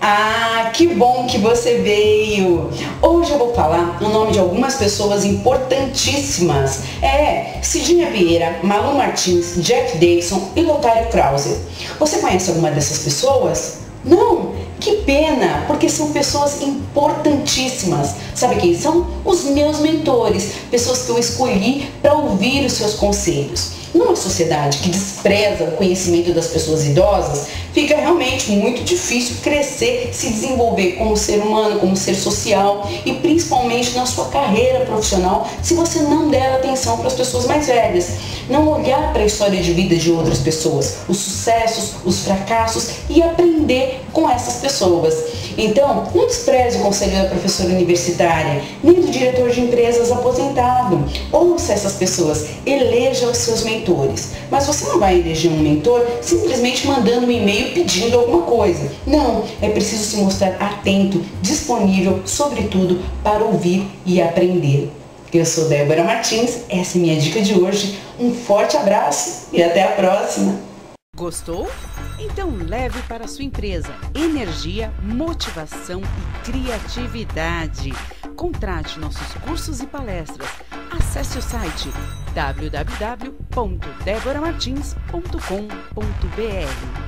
Ah, que bom que você veio! Hoje eu vou falar o nome de algumas pessoas importantíssimas. Cidinha Vieira, Malu Martins, Jeff Davidson e Lotário Krause. Você conhece alguma dessas pessoas? Não? Que pena, porque são pessoas importantíssimas. Sabe quem são? Os meus mentores, pessoas que eu escolhi para ouvir os seus conselhos. Numa sociedade que despreza o conhecimento das pessoas idosas, fica realmente muito difícil crescer, se desenvolver como ser humano, como ser social e principalmente na sua carreira profissional, se você não der atenção para as pessoas mais velhas. Não olhar para a história de vida de outras pessoas, os sucessos, os fracassos e aprender com essas pessoas. Então, não despreze o conselho da professora universitária, nem do diretor de empresas aposentado. Ouça essas pessoas, eleja os seus mentores. Mas você não vai eleger um mentor simplesmente mandando um e-mail pedindo alguma coisa. Não, é preciso se mostrar atento, disponível, sobretudo, para ouvir e aprender. Eu sou Débora Martins, essa é minha dica de hoje. Um forte abraço e até a próxima! Gostou? Então leve para a sua empresa energia, motivação e criatividade. Contrate nossos cursos e palestras. Acesse o site www.deboramartins.com.br.